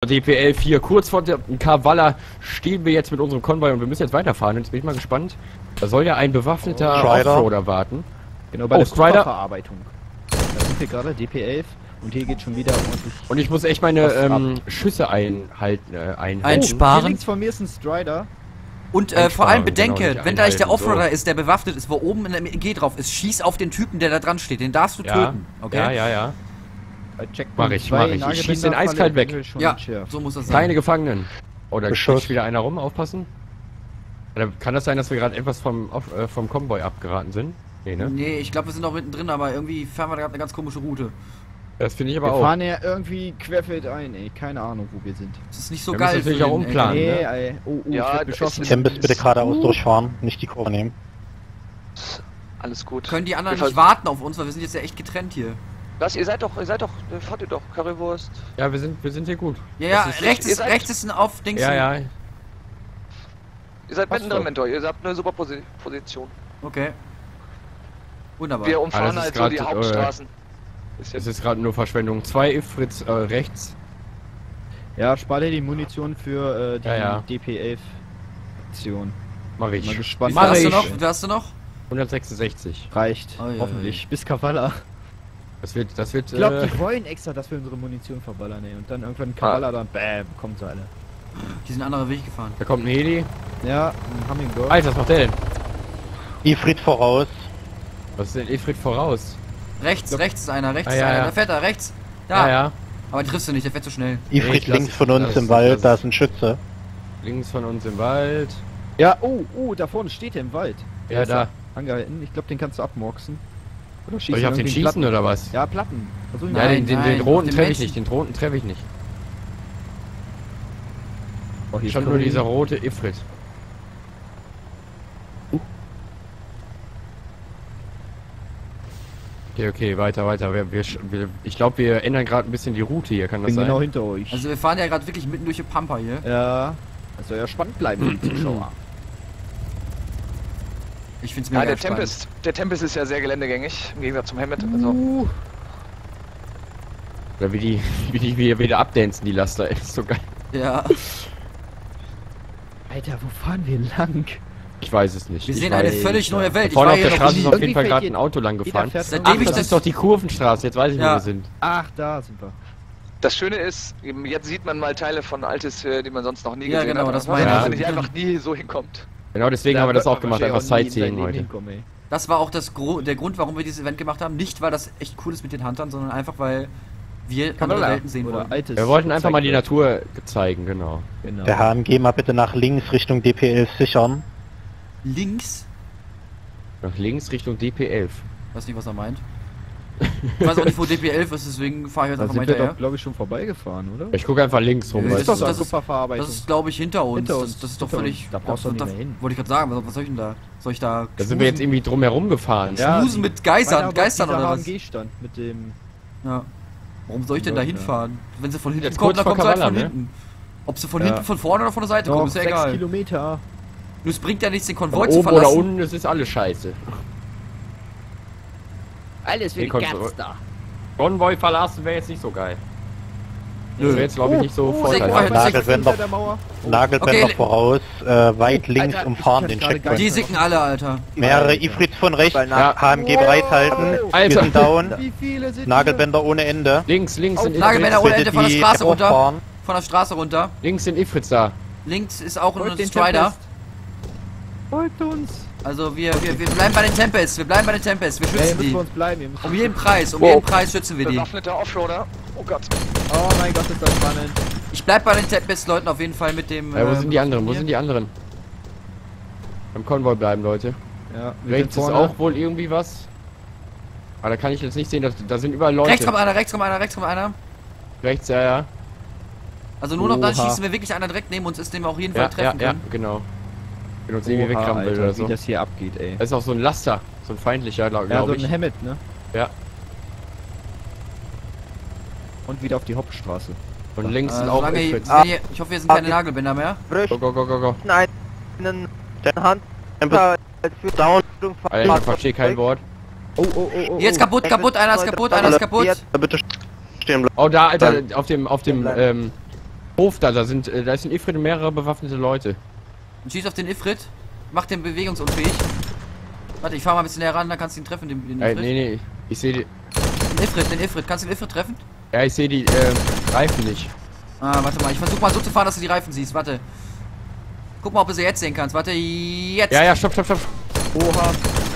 DP11 hier, kurz vor der Kavala stehen wir jetzt mit unserem Konvoi und wir müssen jetzt weiterfahren. Jetzt bin ich mal gespannt. Da soll ja ein bewaffneter Offroader warten. Genau, bei der Strider. Verarbeitung. Da sind wir gerade, DP11 und hier geht schon wieder ordentlich. Und ich muss echt meine Schüsse einsparen. Hier links von mir ist ein Strider. Und vor allem bedenke, genau, wenn gleich der Offroader so. ist, der bewaffnet ist, wo oben in der MG drauf ist, schieß auf den Typen, der da dran steht. Den darfst du töten. Okay? Ja. Checkpoint Mach ich. 2, Ich schieß den eiskalt weg. Ja, so muss das sein. Keine Gefangenen. Oder Beschuss. schießt wieder einer rum, aufpassen. Oder kann das sein, dass wir gerade etwas vom Konvoi abgeraten sind? Nee, ne? Nee, ich glaube, wir sind noch mittendrin, aber irgendwie fahren wir gerade eine ganz komische Route. Das finde ich aber Wir auch. fahren ja irgendwie querfeldein, ey. Keine Ahnung, wo wir sind. Das ist nicht so Wir geil. müssen natürlich auch umplanen. Nee, ne? ey. Oh, Ja, ich werd beschossen. Tempest bitte geradeaus durchfahren, nicht die Kurve nehmen. Alles gut. Können die anderen Wir nicht warten auf uns, weil wir sind jetzt ja echt getrennt hier. Was? Ihr seid doch, fahrt ihr doch, Currywurst. Ja, wir sind hier gut. Ja, Das ist- rechts ist ein auf Dings. Ja. Ihr seid Passt mittendrin, doch. Mentor, ihr habt eine super Position. Okay. Wunderbar. Wir umfahren das ist halt so die grad, Hauptstraßen. Es ist gerade nur Verschwendung. 2 Ifrits rechts. Ja, spar dir die Munition für die Ja. DP11-Aktion. Mach ich. Mal gespannt. Wie viel hast du ich. noch? Wie viel hast du noch? 166. Reicht, Oh, ja, hoffentlich. Bis Kavala. Das wird. Ich glaube, die wollen extra, dass wir unsere Munition verballern, ey. Und dann irgendwann Kavala, dann bäm, kommen sie alle. Die sind andere Weg gefahren. Da kommt ein Heli. Ja, ein Hummingbird. Alter, was macht der denn? Ifrit voraus. Was ist denn Ifrit voraus? Rechts ist einer, rechts Ah, ist ja, einer. ja. Da fährt er, rechts. Da. Ja. Aber triffst du nicht, der fährt zu schnell. Ifrit ich lass links es- von uns lass im es- Wald, lass da es. ist ein Schütze. Links von uns im Wald. Ja, da vorne steht er im Wald. Ja, da. Angehalten. Ich glaube, den kannst du abmurksen. Oder Soll ich auf den irgendwie schießen Platten? oder was? Ja, Platten. Versuchen Ja, Nein, den nein, roten den treffe ich Menschen. nicht. Den roten treffe ich nicht. Oh, hier Schon ist nur Curry. dieser rote Ifrit. Okay, weiter. Ich glaube, wir ändern gerade ein bisschen die Route hier, kann das Bin sein? genau hinter euch. Also wir fahren ja gerade wirklich mitten durch die Pampa hier. Ja, das soll ja spannend bleiben für die Zuschauer. Ich find's Ja, mega der Tempest ist ja sehr geländegängig, im Gegensatz zum Hammett. Also, Oder wie die wieder abdancen, die Laster, ey, ist so geil. Ja. Alter, wo fahren wir lang? Ich weiß es nicht. Wir Ich sehen eine weiß- völlig neue Welt. Ich Vorne war auf der hier noch Straße ist nie. auf jeden Irgendwie Fall fährt gerade jeder- ein Auto lang gefahren. fährt Seitdem Ach, ich das das- ist doch die Kurvenstraße, jetzt weiß ich, wo Ja. wir sind. Ach, da sind wir. das Schöne ist, eben jetzt sieht man mal Teile von Altes, die man sonst noch nie Ja, gesehen genau, hat. das weil meine man ich. nicht einfach nie so hinkommt. Genau deswegen haben wir das auch gemacht, einfach Sightseeing heute. Das war auch der Grund, warum wir dieses Event gemacht haben. Nicht, weil das echt cool ist mit den Huntern, sondern einfach, weil wir andere Welten sehen wollen. Altes. Wir wollten einfach mal die gezeigt Natur zeigen, genau. wird. Genau. Der HMG mal bitte nach links Richtung DP11 sichern. Links, Nach links Richtung DP11. weiß nicht, was er meint. Ich weiß auch nicht, wo DP11 ist, deswegen fahre ich jetzt Da einfach sind mal wir hinterher. doch, glaube ich, schon vorbeigefafahren, oder? Ich gucke einfach links rum. Ja, weißt ist doch du. so das eine ist- Kupferverarbeitung. Das ist, glaube ich, hinter uns. Hinter uns, Das ist doch hinter völlig... uns. Da brauchst du nicht mehr hin. Wollte ich gerade sagen, was soll ich denn da? Soll ich da... Da sind wir jetzt irgendwie drum herum gefahren. Ja. Schmusen mit Meiner Geistern war oder dieser was? HMG stand mit dem... Ja. Warum soll ich denn da Ja. hinfahren? Wenn sie von hinten Jetzt kommt, kurz dann vor kommt sie halt Kavala, von ne? hinten. Ob sie von Ja. hinten, von vorne oder von der Seite Doch, kommt, ist ja 6 egal. Kilometer. Nur es bringt ja nichts, den Von Konvoi zu oben oder verlassen. unten, das ist alles scheiße. Alles für die Katz da. Konvoi verlassen wäre jetzt nicht so geil. Das wäre jetzt, glaube ich, nicht so vorteilhaft. Nagelbänder, der Mauer. Nagelbänder Okay. voraus, weit links Alter, umfahren ich den kann gerade Checkpoint. Die sicken alle, Alter. Mehrere Ifrits von rechts, Ja. HMG bereithalten. Wir Alter. sind down. Wie viele sind Nagelbänder ohne Ende. Links sind Nagelbänder ohne Bitte Ende von der die Straße App runter. auffahren. Von der Straße runter. Links sind Ifrits da. Links ist auch Holt ein den Strider. Tempest. Holt uns. Also wir bleiben bei den Tempests. Wir bleiben bei den Tempests. Wir Ey, schützen müssen die. wir uns bleiben. Ihr müsst- Um jeden Preis. Um Wow. jeden Preis schützen wir die. Bewaffneter Offroader. Oh Gott. Oh mein Gott, ist das spannend. Ich bleib bei den Tempest-Leuten auf jeden Fall mit dem... Ja, wo sind die anderen? Wo hier. sind die anderen? Beim Konvoi bleiben, Leute. Ja, wir Rechts sind ist vorne. auch wohl irgendwie was. Aber da kann ich jetzt nicht sehen, da sind überall Leute. Rechts kommt einer, rechts kommt einer, rechts kommt einer. Rechts, ja. Also nur noch dann Oha. schießen wir wirklich einer direkt neben uns ist, den wir auch auf jeden Fall Ja, treffen ja, können. genau. Wenn uns irgendwie Oha, wegrammen will Alter, oder so. wie das hier abgeht, ey. Das ist auch so ein Laster. So ein feindlicher, glaube Ja, so ich. ein Hammett, ne? Ja. Und wieder auf die Hauptstraße. Und links sind auch Solange Ifrits. ich hoffe, hier sind keine Nagelbänder mehr. Go, go, go, go, go. Einen der Hand für Down. Alter, ich verstehe kein Wort. Oh, oh, oh, oh. Jetzt kaputt, einer ist kaputt. Bitte stehen bleiben. Oh, da, Alter, auf dem, Hof da ist ein Ifrit und mehrere bewaffnete Leute. Und schieß auf den Ifrit. Mach den bewegungsunfähig. Warte, ich fahr mal ein bisschen näher ran, dann kannst du ihn treffen, den Ifrit. Nee, ich sehe die... Den Ifrit. Kannst du den Ifrit treffen? Ja, ich sehe die Reifen nicht. Ah, warte mal, ich versuch mal so zu fahren, dass du die Reifen siehst, warte. Guck mal, ob du sie jetzt sehen kannst, warte, jetzt! Ja, stopp. Oha.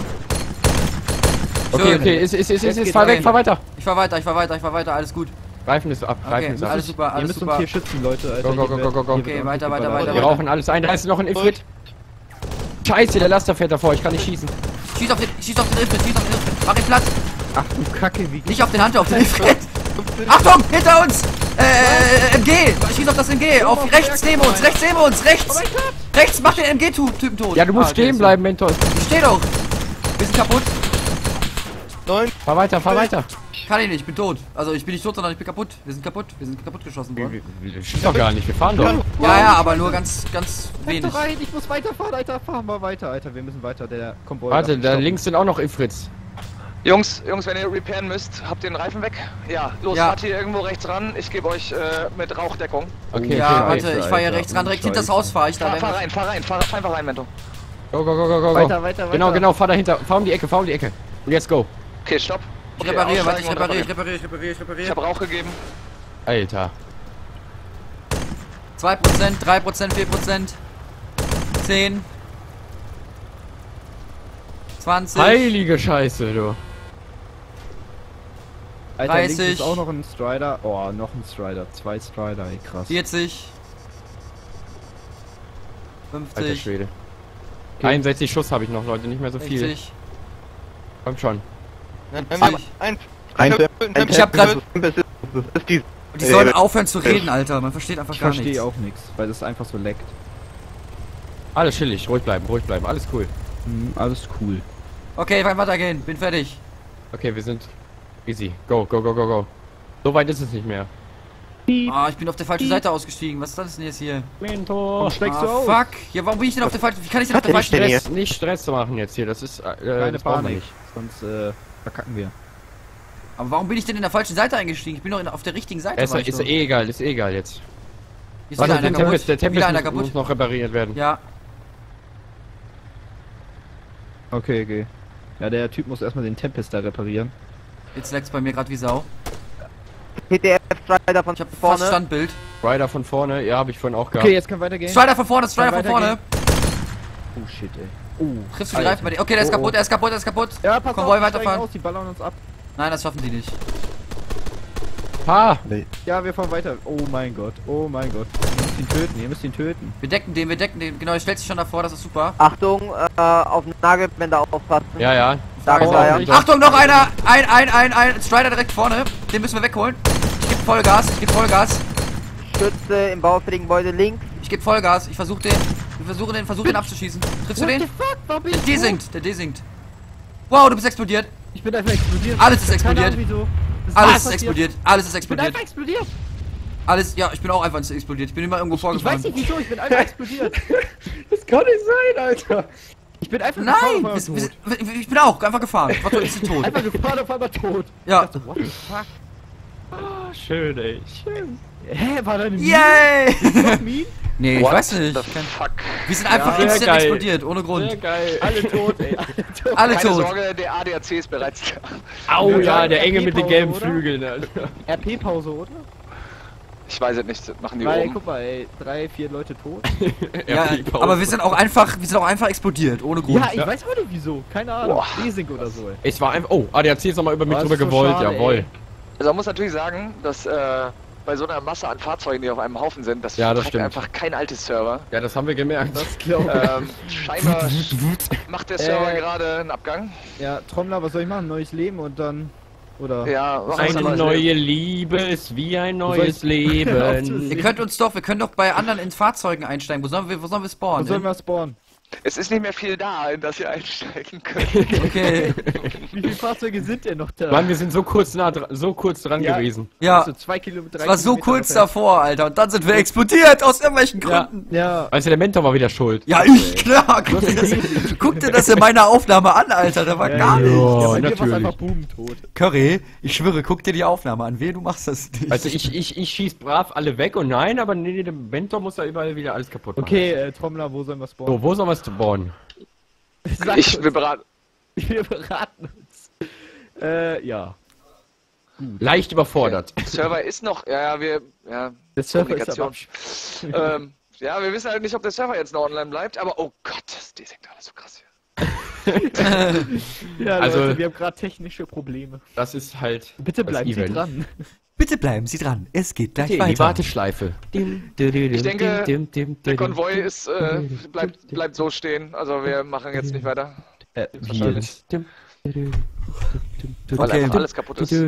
Okay, ist, fahr weg, fahr weiter. Ich fahr weiter, alles gut. Reifen ist ab, Okay, Reifen ist ab. alles super, Ihr alles müsst super. uns hier schützen, Leute. Alter. Go. Okay, weiter. Wir rauchen alles ein, da ist noch ein Ifrit. Scheiße, der Laster fährt davor, ich kann nicht schießen. Schieß auf den Ifrit, mach ihn platt. Ach du Kacke, wie... Nicht auf den Hunter, auf den Ifrit. Achtung, hinter uns! MG! Schieß auf das MG! Auf rechts neben uns! Rechts, mach den MG-Typen tot! Ja, du musst stehen bleiben, Mentor. Ich steh doch! Wir sind kaputt! Fahr weiter. Kann ich nicht, ich bin tot. Also ich bin nicht tot, sondern ich bin kaputt. Wir sind kaputt geschossen worden. Stimmt doch gar nicht, wir fahren doch. Ja, aber nur ganz wenig. Rein, ich muss weiterfahren, Alter. Fahren wir weiter, Alter. Wir müssen weiter, der Konvoi... Warte, da links sind auch noch Ifrits. Jungs, wenn ihr repairen müsst, habt ihr den Reifen weg? Ja, los, fahrt hier irgendwo rechts ran. Ich gebe euch mit Rauchdeckung. Okay, Ja, okay. warte, ich fahr hier rechts ran, direkt hinter das Haus fahr ich da. Fahr einfach rein, Mentor. Go. Weiter. Genau, fahr dahinter. Fahr um die Ecke. Und jetzt go. Okay, stopp. Ich Okay, repariere, warte, aussteigen ich und repariere. Ich habe Rauch gegeben. Alter. 2%, 3%, 4%. 10. 20. Heilige Scheiße, du. Alter, 30. links ist auch noch ein Strider. Oh, noch ein Strider. 2 Strider, ey, krass. 40. Alter 50. Schwede. 61 Schuss habe ich noch, Leute, nicht mehr so viel. 60. Komm schon. Ich hab grad... Die sollen aufhören zu reden, Alter. Man versteht einfach Ich gar nichts. verstehe auch nichts, weil das einfach so leckt. Alles chillig, ruhig bleiben, alles cool. Alles cool. Okay, ich kann weitergehen. Bin fertig. Okay, wir sind easy. Go. So weit ist es nicht mehr. Ah, ich bin auf der falschen Seite ausgestiegen. Was ist das denn jetzt hier? Mentor. Steigst du Ah, auf? fuck. Ja, warum bin ich denn auf der falschen... Wie kann ich denn auf der falschen... Nicht Stress zu machen jetzt hier, das ist Keine das brauchen wir Panik, nicht. sonst verkacken wir. Aber warum bin ich denn in der falschen Seite eingestiegen? Ich bin doch auf der richtigen Seite. Ist war ich doch. eh egal jetzt. Hier ist Warte, wieder einer kaputt. der Wieder einer Tempest muss kaputt. noch repariert werden. Ja. Okay. Ja, der Typ muss erstmal den Tempest da reparieren. Jetzt leckt's bei mir gerade wie Sau. TTF-Strider von Ich hab fast vorne. Standbild. Rider von vorne, ja, habe ich vorhin auch gehabt. Okay, jetzt können wir weitergehen. Strider von vorne, Strider von vorne. Oh shit, ey. Triffst du die Reifen bei dir? Okay, der ist kaputt, er ist kaputt. Ja, pass Konvoi auf, weiterfahren. steigen aus, die ballern uns ab. Nein, das schaffen die nicht. Ha! Ja, wir fahren weiter. Oh mein Gott. Ihr müsst ihn töten. Wir decken den. Genau, er stellt sich schon davor, das ist super. Achtung, auf den Nagelbänder aufpassen. Ja. Frage ist Ja, auch ja. nicht. Achtung, noch einer! Ein Strider direkt vorne. Den müssen wir wegholen. Ich gebe Vollgas. Schütze im baufälligen Gebäude links. Ich gebe Vollgas. Ich versuche den abzuschießen. Triffst du den? Der desinkt. Wow, du bist explodiert. Ich bin einfach explodiert. Alles ist Keine explodiert. Ahnung, wieso. Das Alles passiert. ist Ich bin explodiert. einfach explodiert. Ja, ich bin auch einfach explodiert. Ich bin immer irgendwo Ich vorgefahren. weiß nicht wieso, ich bin einfach explodiert. Das kann nicht sein, Alter. Ich bin einfach Nein! gefahren, auf einmal tot. Ich bin auch einfach gefahren. Ich war tot. Einfach gefahren, auf einmal tot. Ja. Ich dachte, what the fuck? Ah, schön, ey. Schön. Hä, war da eine Mine? Yay! Mine? Nee, ich What weiß nicht. the fuck? Wir sind einfach sehr instant geil. explodiert, ohne Grund. Sehr geil. Alle tot, ey. Alle Keine tot. Sorge, der ADAC ist bereits da. Au, ja, Ja, der Enge mit den RP-Pause, gelben oder? Flügeln, Alter. RP-Pause, oder? Ich weiß es nicht, das machen die Weil, oben. guck mal, ey, 3, 4 Leute tot. Ja, RP-Pause. aber wir sind auch einfach explodiert, ohne Grund. Ja, ich weiß auch nicht wieso. Keine Ahnung. Boah. Desync oder so, ey. Es war einfach. Oh, ADAC ist nochmal über mich Oh, das drüber ist so gewollt, schade, jawohl. ey. Also man muss natürlich sagen, dass bei so einer Masse an Fahrzeugen, die auf einem Haufen sind, das Ja, das verträgt stimmt. einfach kein altes Server. Ja, das haben wir gemerkt. Das glaube Scheinbar macht der Server gerade einen Abgang. ich. Ja, Trommler, was soll ich machen? Neues Leben und dann... Oder... Ja, mach uns Eine mal neue Liebe ist wie ein neues soll Leben. Wir können doch bei anderen in Fahrzeugen einsteigen. Wo sollen wir Wo sollen spawnen? wir spawnen? Es ist nicht mehr viel da, in das ihr einsteigen könnt. Okay. Wie viele Fahrzeuge sind denn noch da? Mann, wir sind so kurz dran Ja. gewesen. Ja, So 2 Kilometer. es war so kurz davor, Alter. Und dann sind wir explodiert aus irgendwelchen Ja. Gründen. Ja. Also der Mentor war wieder schuld. Ja, ich, klar. Guck dir das in meiner Aufnahme an, Alter. Da war gar nichts. Ja, bei mir war natürlich. einfach bubentot. Curry, ich schwöre, guck dir die Aufnahme an. Wehe, du machst das nicht. Also ich schieß brav alle weg und nein, aber nee, der Mentor muss da überall wieder alles kaputt machen. Okay, Trommler, wo sollen wir spawnen? So, wo sollen wir spawnen? Sag Wir beraten. wir beraten uns. Ja. Leicht überfordert. Server ist noch, ja, Der Server ist aber Kommunikation. Ja, wir wissen halt nicht, ob der Server jetzt noch online bleibt, aber oh Gott, die sind alles so krass hier. Ja, Also- Leute, wir haben gerade technische Probleme. Das ist halt. Bitte das bleiben Sie Event. dran. Bitte bleiben Sie dran. Es geht gleich Okay, in die weiter. Warteschleife. Ich denke, der Konvoi ist, bleibt so stehen, also wir machen jetzt nicht weiter. Wahrscheinlich. Weil Okay. einfach alles kaputt ist.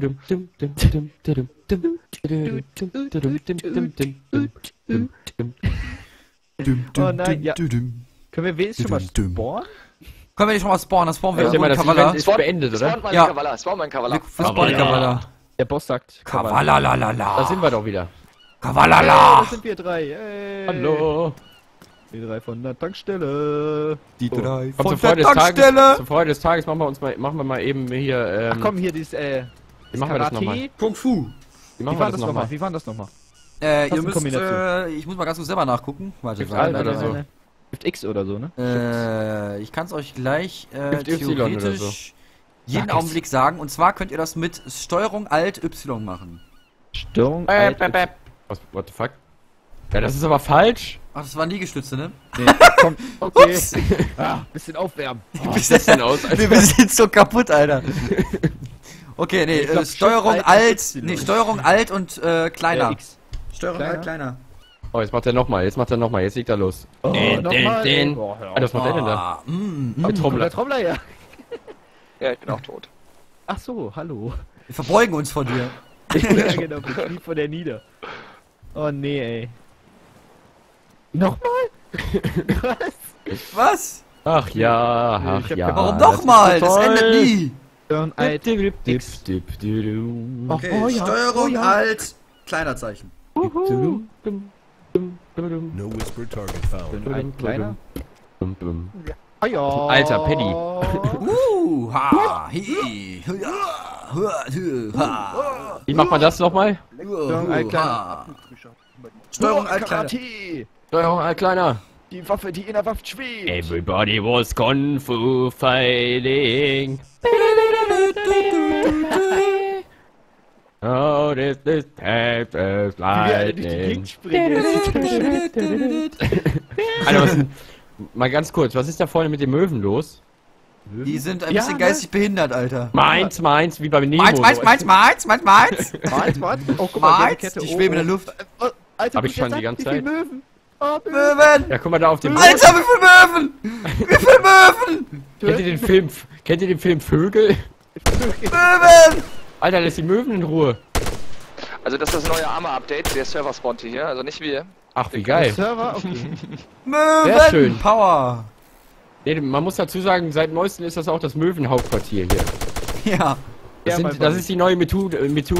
Oh nein, ja. Können wir wenigstens schon mal Düm. spawnen? Können wir nicht schon mal spawnen? Das spawnen wir Ich denke mal, das Kavala. Event ist beendet, oder? Spawn mal Ja. ein Kavala, spawn mal ein Kavala. Wir spawnen Kavala. Der Boss sagt Kavala, la la la. Da sind wir doch wieder. Kavala, Hey, la. das sind wir drei. Hey. Hallo. Die drei von der Tankstelle. Die drei Komm, von zur Freude der des Tages. Tankstelle. Zur Freude des Tages machen wir mal eben hier. Ach komm, hier dieses, Wie machen wir das nochmal? Kung Fu. Wie Wie machen wir war das das nochmal? nochmal? Wie war das nochmal? Ihr eine müsst, Kombination. ich muss mal ganz kurz selber nachgucken. Warte, Shift Alt oder so. Shift X oder so, ne? ich kann es euch gleich Shift Y oder theoretisch so. jeden Sag es. Augenblick sagen. Und zwar könnt ihr das mit Steuerung Alt Y machen. Steuerung Alt, Was, what the fuck? Ja, das ist aber falsch. Ach, das waren Liegestütze, ne? Nee, komm, okay. Ups. Bisschen aufwärmen. Wie sieht das denn aus? Wir sind so kaputt, Alter. Okay, nee, Ich glaub, Steuerung Shift Alt, Alt, nee, Steuerung Alt und kleiner. X. Steuerung Kleiner? Alt, kleiner. Oh, jetzt macht er nochmal, jetzt liegt er los. Oh, nochmal. den. Oh, hör Ah, das auf. macht er denn da? Ah, Der Der Trommler. Trommler, ja. Ja, ich bin auch tot. Ach so, hallo. wir verbeugen uns vor dir. Ja, genau, Betrieb von der Nieder. Oh nee, ey. Nochmal? Was? Was? Ach ja, Ich ach hab ja. keine Warum Ah, nochmal? das Das ist endet toll. nie. Steuerung Alt. X. Okay, Oh ja, Steuerung oh ja. Alt, kleiner Zeichen. Uhu. No whispered target found. Steuerung Alt, kleiner. Ah ja. Alter, Paddy. Ha, hi, ha. Wie macht man das nochmal? Steuerung Alt, kleiner. Steuerung Alt, kleiner. Karate. Steuerung Alt kleiner. Die Waffe, die in der Waffe schwebt. Everybody was Kung Fu fighting. Oh, this type of Wie wir alle durch die lightning. Gegend springen. Alter, was, mal ganz kurz, was ist da vorne mit den Möwen los? Die sind ein Ja, bisschen ne? geistig behindert, Alter. Meins, wie bei Nemo. Meins. Meins. Oh, guck mal, Meins, Kette. die schweben in der Luft. Alter, Hab ich schon die ganze wie viele Zeit. Möwen? Oh, Möwen! Ja, guck mal da auf dem. Alter, wie viele Möwen! Wie viele Möwen! Kennt ihr den Film Vögel? Möwen! Alter, lass die Möwen in Ruhe. Also das ist das neue Arma-Update, der Server spawnt hier, also nicht wir. Ach, wie geil. Server? Okay. Möwen! Sehr schön. Power! Nee, man muss dazu sagen, seit neuestem ist das auch das Möwenhauptquartier hier. Ja. Das, Ja, das ist die neue Methode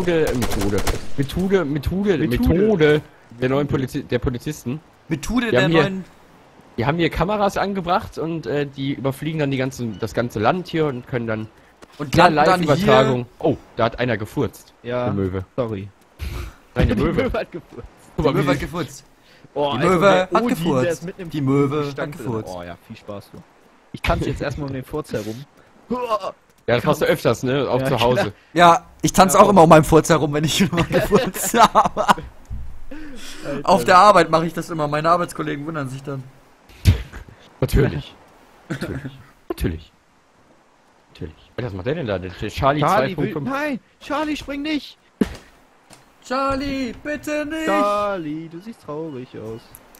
der neuen der Polizisten. Methode Wir der haben hier- neuen... Die haben hier Kameras angebracht und die überfliegen dann das ganze Land hier und können dann Und klar landen dann Live-Übertragung. Oh, da hat einer gefurzt. Ja, Eine Möwe. sorry. Nein, eine Die Möwe. Möwe hat gefurzt. Guck Die mal, wie Möwe hat sie- gefurzt. Oh, Die Alter, Möwe der hat Odin, gefurzt. der ist mitten im Die Möwe Stand hat drin. gefurzt. Oh ja, viel Spaß, du. Ich tanze jetzt erstmal um den Furz herum. Ja, das machst du öfters, ne? Auch Ja, zu Hause. klar. Ja, ich tanze Ja, auch immer um meinen Furz herum, wenn ich mal gefurzt habe. Auf der Arbeit mache ich das immer. Meine Arbeitskollegen wundern sich dann. Natürlich. Natürlich. Was macht der denn da? Der Charlie, Charlie will, 2.5. nein, Charlie, spring nicht. Charlie, bitte nicht! Charlie, du siehst traurig aus.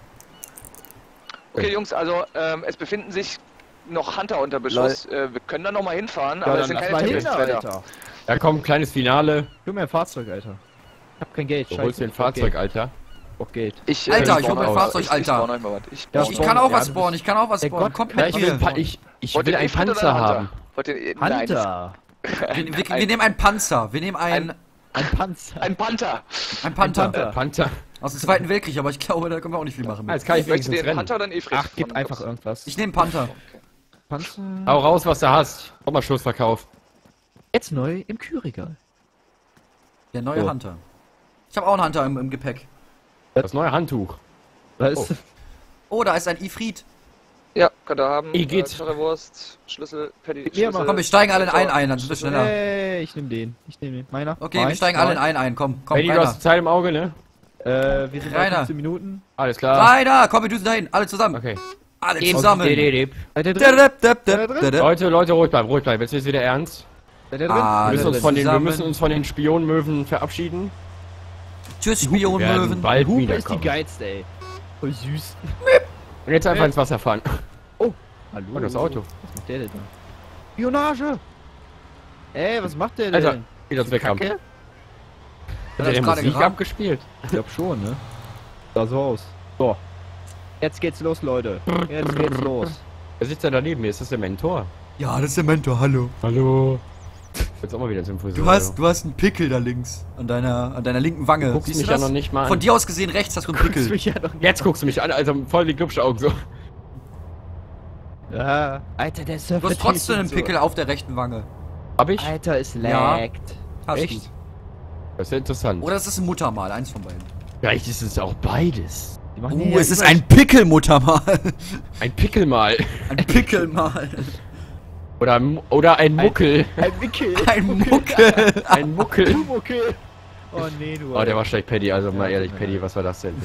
Okay Jungs, also es befinden sich noch Hunter unter Beschuss. Wir können da noch mal hinfahren, aber es sind keine Terroristen weiter. Alter. Ja komm, kleines Finale. Gib mir ein Fahrzeug, Alter. Ich hab kein Geld, Du holst dir ein Fahrzeug, Alter. Auch geht. Alter, ich hol mein Fahrzeug, Alter. Ich kann auch was spawnen, Kommt mit mir. Ich will einen Panzer haben. Hunter. Wir nehmen einen Panzer. Wir nehmen einen... Ein Panzer. Ein Panther. Ein Panther. Panther. Aus dem Zweiten Weltkrieg, aber ich glaube, da können wir auch nicht viel machen. Jetzt kann ich Möchtest du wenigstens den rennen. Panther oder den Efrit? Ach, gib einfach irgendwas. Ich nehme Panther. Panzer. Hau raus, was du hast. Komm mal, Schlussverkauf. Jetzt neu im Kühlregal. Der neue Hunter. Ich habe auch einen Hunter im Gepäck. Das neue Handtuch. Was? Oh, da ist ein Ifrit. Ja, könnt ihr haben. Igitt. Currywurst, Schlüssel, Paddy, Ja, Schlüssel. Komm, wir steigen alle in einen ein, dann sind wir schneller. Hey, ich nehme den. Meiner. Okay, wir steigen alle in einen ein. Komm, Paddy, du Rainer. hast Zeit im Auge, ne? Wir sind bei Rainer. 15 Minuten. Alles klar. Rainer, komm, wir düsen dahin. Alle zusammen. Okay. Alle zusammen. Leute, ruhig bleiben. Jetzt ist wieder ernst. Seid ihr drin? Ah, Wir müssen uns von den Spionmöwen verabschieden. Tschüss, Wir werden Spionmöwen. bald Hupe ist die wiederkommen. geilste, ey. Voll süß. Und jetzt einfach ins Wasser fahren. Hallo. Oh, das Auto. Was macht der denn da? Spionage! Ey, was macht der denn? Alter, wie das weg haben. Kacke? Hat das er die gerade Musik gerammt? abgespielt? Ich glaub schon, ne? Sah so aus. So. Jetzt geht's los, Leute. Jetzt geht's los. Wer sitzt da daneben mir? Ist das der Mentor? Ja, das ist der Mentor, hallo. Hallo. Jetzt auch mal wieder zum Friseur. Du hast einen Pickel da links. An deiner linken Wange. Du guckst Siehst mich du ja das? noch nicht mal an. Von dir aus gesehen rechts hast du einen Pickel. Jetzt guckst du mich an, also voll die Glubschaugen so. Ja. Alter, der Surfer. Du hast trotzdem einen Pickel auf der rechten Wange. Hab ich? Alter, es Ja. laggt. Hast Echt? du. Das ist ja interessant. Oder es ist ein Muttermal, eins von beiden. Vielleicht ist es auch beides. Die machen hier Es ist ein Pickelmuttermal. Ein Pickelmal. Ein Pickelmal. Oder ein Muckel. ein Wickel. Ein Muckel. Ein Muckel. Muckel. Oh nee, du. Oh, der war schlecht, Paddy. Also mal Ja, ehrlich, tut mir Paddy, was war das denn?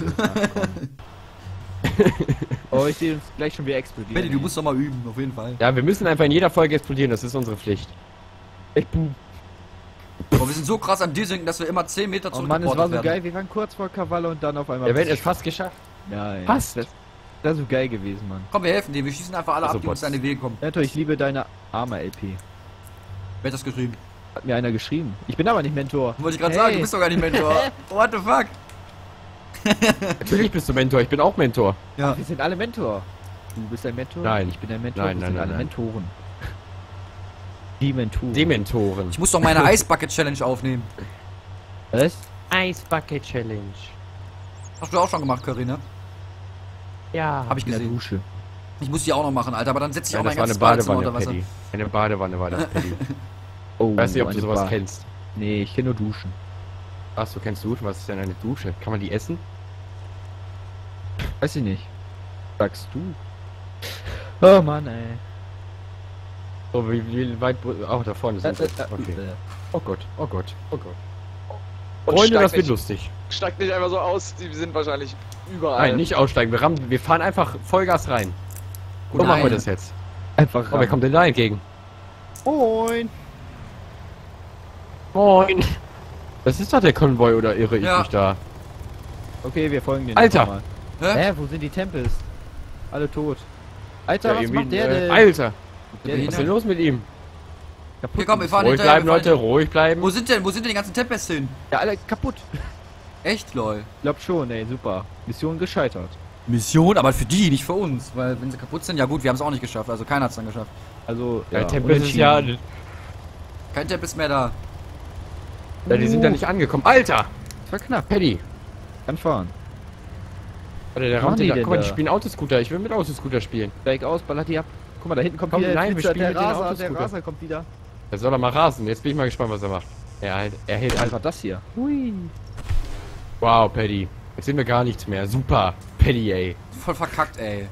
Oh, ich sehe uns gleich schon wieder explodieren. Betty, du musst doch mal üben, auf jeden Fall. Ja, wir müssen einfach in jeder Folge explodieren. Das ist unsere Pflicht. Aber wir sind so krass am Desinken, dass wir immer 10 Meter Oh zurück Mann, es war so werden. geil. Wir waren kurz vor Kavalle und dann auf einmal. Der wird es fast geschafft. Nein. Fast. Das wäre so geil gewesen, Mann. Komm, wir helfen dir. Wir schießen einfach alle Also ab, die uns Bots. in den Weg kommen. Netto, ich liebe deine Arme-LP. Wer hat das geschrieben? Hat mir einer geschrieben. Ich bin aber nicht Mentor. Wollte ich gerade Hey. sagen, du bist doch gar nicht Mentor. What the fuck? Natürlich bist du Mentor. Ich bin auch Mentor. Ja. Wir sind alle Mentor. Du bist ein Mentor? Nein. Ich bin ein Mentor. Nein, wir nein, sind nein, alle nein. Mentoren. Die Mentoren. Dementoren. Ich muss doch meine Eisbucket-Challenge aufnehmen. Was? Ice Bucket Challenge. Hast du auch schon gemacht, Corinne? Ja. Hab ich In der gesehen. Dusche. Ich muss die auch noch machen, Alter, aber dann setze ich Ja, auch das mein war eine ganzes Badezimmer Badewanne, unter Wasser. Paddy. Eine Badewanne war das, Paddy. Oh, Ich weiß nicht, ob du eine sowas Bar. kennst. Nee, ich kenne nur Duschen. Ach, du kennst Duschen? Was ist denn eine Dusche? Kann man die essen? Weiß ich nicht. Sagst du? Oh Mann, ey. So, wie weit... Ach, da vorne sind wir. Okay. Oh Gott, oh Gott, oh Gott. Und Freunde, das steigt wird nicht, lustig. steigt nicht einfach so aus, die sind wahrscheinlich überall. Nein, nicht aussteigen. Wir fahren einfach Vollgas rein. So Nein. machen wir das jetzt. Einfach Oh, wer kommt denn da entgegen? Moin. Moin. Das ist doch der Konvoi, oder irre ich Ja. mich da? Okay, wir folgen den. Alter. einfach mal. Hä? Hä, wo sind die Tempels? Alle tot. Alter, Ja, was irgendwie, macht der denn? Alter, Der was ist denn los mit ihm? kaputt. Hier komm, wir fahren Ruhig hinterher. bleiben, wir fahren Leute, ruhig bleiben. Wo sind denn die ganzen Tempels hin? Ja, alle kaputt. Echt, lol. Glaub schon, ey, super. Mission gescheitert. Mission, aber für die, nicht für uns. Weil wenn sie kaputt sind, ja gut, wir haben es auch nicht geschafft. Also keiner hat es dann geschafft. Also, Ja, Tempel ist unentschieden. ja... Kein Tempel ist mehr da. Ja, die sind da nicht angekommen. Alter! Das war knapp. Paddy! Kann fahren. Warte, der Was rammt machen die da. denn Guck mal, die da? spielen Autoscooter. Ich will mit Autoscooter spielen. Steig aus, ballert die ab. Guck mal, da hinten kommt Komm, wieder nein, wir Flitzer, spielen mit der den Raser, der Autoscooter. Raser kommt wieder. Der soll doch mal rasen. Jetzt bin ich mal gespannt, was er macht. Er hält einfach. Einfach das hier. Hui. Wow, Paddy. Jetzt sehen wir gar nichts mehr. Super. Paddy, ey. Voll verkackt, ey.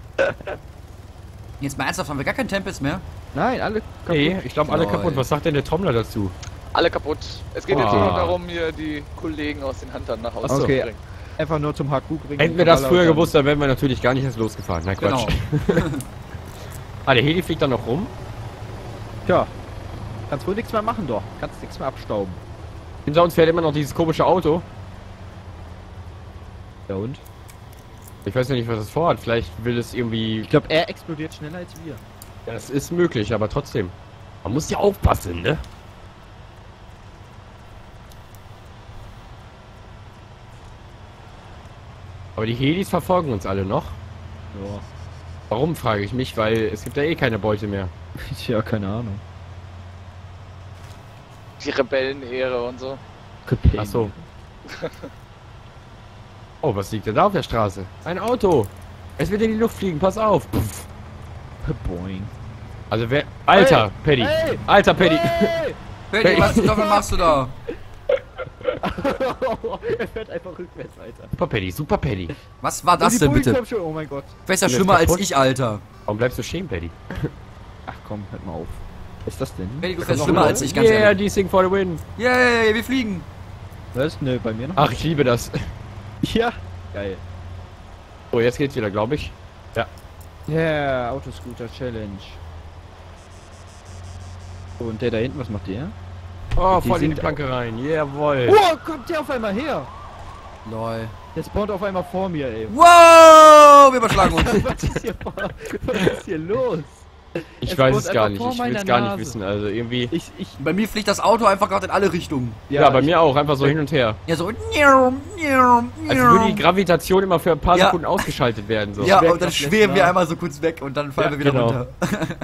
Jetzt mal ernsthaft, haben wir gar keinen Tempels mehr? Nein, alle kaputt. Nee, ich glaube alle Lol. kaputt. Was sagt denn der Trommler dazu? Alle kaputt. Es geht Oh. jetzt nur noch darum, hier die Kollegen aus den Huntern nach Hause zu Okay. bringen. Einfach nur zum HQ bringen. Hätten wir das Kavalle früher und dann- gewusst, dann wären wir natürlich gar nicht erst losgefahren. Nein, Quatsch. Genau. Ah, der Heli fliegt da noch rum. Tja. Kannst wohl nichts mehr machen, doch. Kannst nichts mehr abstauben. Hinter uns fährt immer noch dieses komische Auto. Ja und? Ich weiß ja nicht, was es vorhat. Vielleicht will es irgendwie... Ich glaube, er explodiert schneller als wir. Ja, das ist möglich, aber trotzdem. Man muss ja aufpassen, ne? Aber die Helis verfolgen uns alle noch. Ja. Warum, frage ich mich, weil es gibt ja eh keine Beute mehr. Ja, keine Ahnung. Die Rebellenehre und so. Ach so. Oh, was liegt denn da auf der Straße? Ein Auto. Es wird in die Luft fliegen, pass auf. Pff. Boing. Also wer... Alter, Paddy. Hey! Alter, Paddy. Hey! Paddy, was zum Teufel machst du da? Er fährt einfach rückwärts, Alter. Super Paddy, super Paddy. Was war das die denn Bullen bitte? kommen schon. Oh mein Gott. Wer ist ja Bin schlimmer jetzt als kaputt? ich, Alter? Warum bleibst du stehen, Paddy? Ach komm, hört mal auf. Was ist das denn? Paddy, du fährst schlimmer als ich, ganz Yeah, ehrlich. die Sing for the win. Yay, wir fliegen. Was? Nö, bei mir noch. Ach, ich liebe das. Ja. Geil. Oh, jetzt geht's wieder, glaube ich. Ja. Yeah, Autoscooter Challenge. So, und der da hinten, was macht der? Oh, Die voll in die sind- Planke rein. Jawohl. Oh, kommt der auf einmal her? Lol. Der spawnt auf einmal vor mir, ey. Wow, wir überschlagen uns. Was ist hier los? Ich Es weiß wohnt es gar einfach nicht. vor Ich will es meiner gar nicht Nase. wissen. Also irgendwie... Bei mir fliegt das Auto einfach gerade in alle Richtungen. Ja, bei mir auch. Einfach so hin und her. Ja, so. Als würde die Gravitation immer für ein paar Ja. Sekunden ausgeschaltet werden. So. Ja, Schwerkraft und dann lässt schweben wir nach. einmal so kurz weg und dann fallen Ja, wir wieder genau. runter.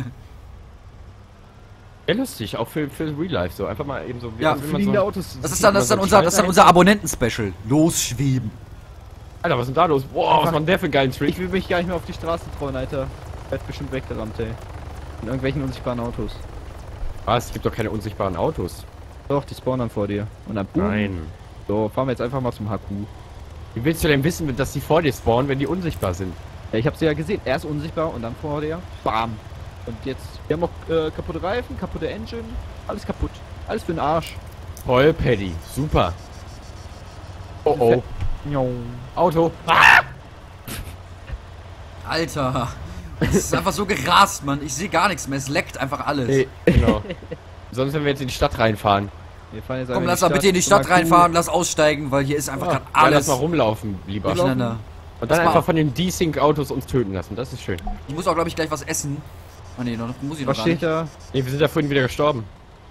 Ja, lustig. Auch für Real Life so. Einfach mal eben so... Ja, wenn man Fliegende so Autos. Das ist dann unser Abonnenten-Special. Losschweben. Alter, was ist denn da los? Boah, was war denn der für einen geilen Trick? Ich will mich gar nicht mehr auf die Straße trauen, Alter. Werd bestimmt weggerammt, ey. In irgendwelchen unsichtbaren Autos. Was? Es gibt doch keine unsichtbaren Autos. Doch, die spawnen dann vor dir. Und dann boom. Nein. So, fahren wir jetzt einfach mal zum HQ. Wie willst du denn wissen, dass die vor dir spawnen, wenn die unsichtbar sind? Ja, ich hab sie ja gesehen. Er ist unsichtbar und dann vor dir. Bam. Und jetzt, wir haben auch kaputte Reifen, kaputte Engine. Alles kaputt. Alles für den Arsch. Voll, Paddy. Super. Oh oh. Jo. Auto. Alter. Es ist einfach so gerast, Mann. Ich sehe gar nichts mehr. Es leckt einfach alles. Nee, genau. Sonst, wenn wir jetzt in die Stadt reinfahren. Wir fahren jetzt Komm, einfach lass mal bitte in die zum Stadt HQ. reinfahren, lass aussteigen, weil hier ist einfach gerade alles. Lass mal rumlaufen, lieber. durcheinander. Und dann Lass mal- einfach von den D-Sync-Autos uns töten lassen. Das ist schön. Ich muss auch, glaube ich, gleich was essen. Oh ne, noch muss ich noch Was gar steht nicht. da? Nee, wir sind ja vorhin wieder gestorben.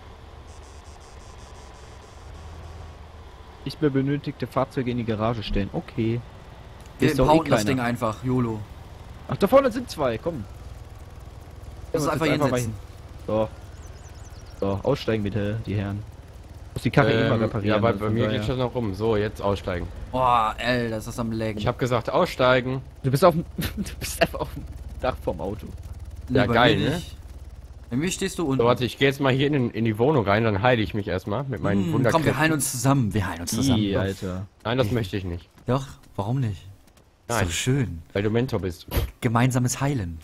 Nicht mehr benötigte Fahrzeuge in die Garage stellen. Okay. Wir Ist doch bauen das keiner. Ding einfach, YOLO. Ach, da vorne sind zwei. Komm. Das ist Uns einfach jetzt mal hinsetzen. So. So, aussteigen bitte, die Herren. Muss die Karre immer reparieren. Ja, bei also von mir daher. geht schon noch rum. So, jetzt aussteigen. Boah, Alter, das ist am Laggen. Ich habe gesagt, aussteigen. Du bist auf dem, du bist einfach auf dem Dach vom Auto. Ja, bei geil, mir ne? nicht. Bei mir stehst du unten. So, warte, ich gehe jetzt mal hier in die Wohnung rein, dann heile ich mich erstmal mit meinen Komm, Wunderkräften. wir heilen uns zusammen. Wir heilen uns zusammen. Ih, Doch. Alter. Nein, das möchte ich nicht. Doch, warum nicht? Ist Nein. doch schön. Weil du Mentor bist. Gemeinsames Heilen.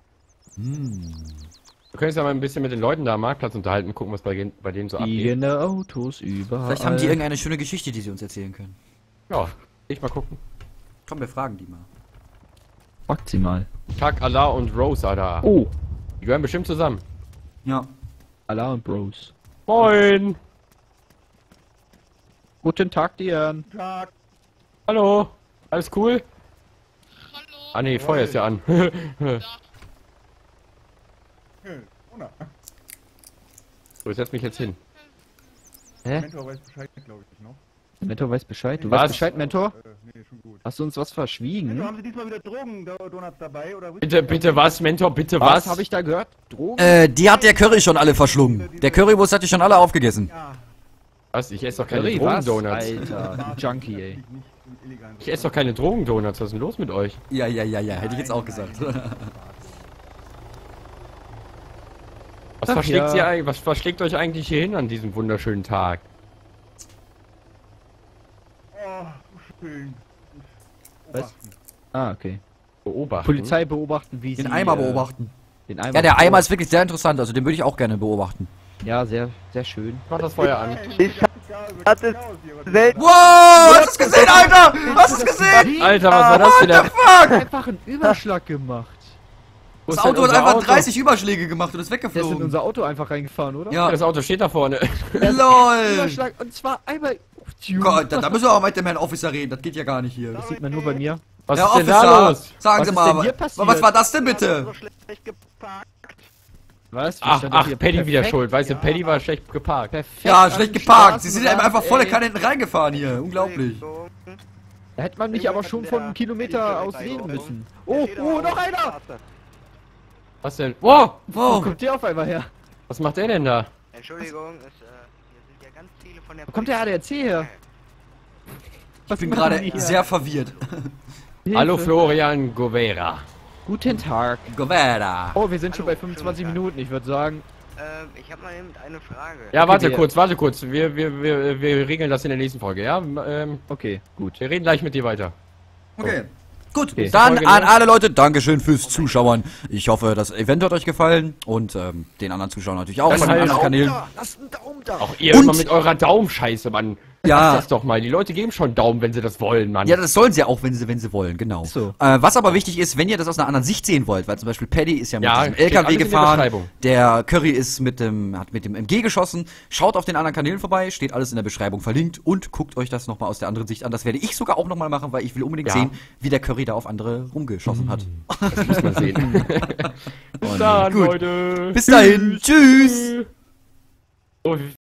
Du könntest ja mal ein bisschen mit den Leuten da am Marktplatz unterhalten, gucken, was bei denen so abgeht. Fliegende Autos überall. Vielleicht haben die irgendeine schöne Geschichte, die sie uns erzählen können. Ja, ich mal gucken. Komm, wir fragen die mal. Fragt sie mal. Tag Allah und Rose, Alter. Oh. Die gehören bestimmt zusammen. Ja. Allah und Bros. Moin! Guten Tag, die Herren. Hallo! Alles cool? Hallo. Ah nee, Feuer ist ja an. So, ich setz mich jetzt hin. Mentor weiß Bescheid, glaube ich, noch. Mentor weiß Bescheid. Du Was? weißt Bescheid, Mentor? Nee, schon gut. Hast du uns was verschwiegen? Mentor, haben Sie diesmal wieder Drogen-Donuts dabei? Oder Bitte was, Mentor, bitte Was was? habe ich da gehört? Drogen? Die hat der Curry schon alle verschlungen. Der Currywurst hat die schon alle aufgegessen. Ja, Was? Ich esse doch keine Curry, was? Drogendonuts. Alter, du Junkie, ey. nicht im illegalen. Ich esse doch keine Drogendonuts. Was ist denn los mit euch? Ja, hätte ich jetzt auch gesagt. Was Ach verschlägt, ja. ihr eigentlich, was verschlägt euch eigentlich hier hin an diesem wunderschönen Tag? Oh, schön. Was? Ah, okay. Beobachten. Polizei beobachten, wie sie... Den Eimer beobachten. Den Eimer Ja, der Eimer ist wirklich sehr interessant, also den würde ich auch gerne beobachten. Ja, sehr, sehr schön. Mach das Feuer an. Ich hatte selten. Wow, hast du es gesehen, Alter? Hast du es gesehen? Alter, was war das denn? Einfach einen Überschlag gemacht. Wo ist Das denn Auto hat unser einfach Auto? 30 Überschläge gemacht und ist Der ist in weggeflogen. unser Auto einfach reingefahren, oder? Ja, Das Auto steht da vorne. lol. Überschlag, und zwar einmal... Gott, da müssen wir auch mit dem Herrn Officer reden, das geht ja gar nicht hier. Das sieht man nur bei mir. Was Herr ist denn da Officer, los? sagen Was Sie ist mal, denn hier passiert? was war das denn bitte? So schlecht geparkt. Was? Wir Ach, standen doch hier Paddy wieder perfekt- schuld. Weißt du, Paddy war schlecht geparkt. Perfekt Ja, an schlecht den geparkt. Sie sind Straßenrand, einfach volle ey. Kanne hinten reingefahren hier. Unglaublich. So. Da hätte man mich aber schon von einem Kilometer aus sehen müssen. Oh, noch einer! Was denn? Wow! Wo kommt der auf einmal her? Was macht der denn da? Entschuldigung, hier sind ja ganz viele von der Wo kommt der ADAC her? Ich bin gerade sehr verwirrt. Hallo Florian Govera. Guten Tag. Govera. Oh, wir sind schon bei 25 Minuten, ich würde sagen. Ich habe mal eben eine Frage. Ja, warte kurz. Wir regeln das in der nächsten Folge, ja? Okay, gut. Wir reden gleich mit dir weiter. Okay. Gut, dann an alle Leute, Dankeschön fürs Zuschauen. Ich hoffe, das Event hat euch gefallen und den anderen Zuschauern natürlich auch von den anderen Kanälen. Lasst einen Daumen da! Auch ihr immer mit eurer Daumenscheiße, Mann. Ja. Lass das doch mal. Die Leute geben schon Daumen, wenn sie das wollen, Mann. Ja, das sollen sie ja auch, wenn sie wollen, genau. So. Was aber wichtig ist, wenn ihr das aus einer anderen Sicht sehen wollt, weil zum Beispiel Paddy ist ja mit diesem steht LKW alles in der gefahren, Beschreibung. der Curry ist hat mit dem MG geschossen, schaut auf den anderen Kanälen vorbei, steht alles in der Beschreibung verlinkt und guckt euch das nochmal aus der anderen Sicht an. Das werde ich sogar auch nochmal machen, weil ich will unbedingt sehen, wie der Curry da auf andere rumgeschossen hat. Das muss man sehen. Bis dann, gut. Leute. Bis dahin. Tschüss. Oh,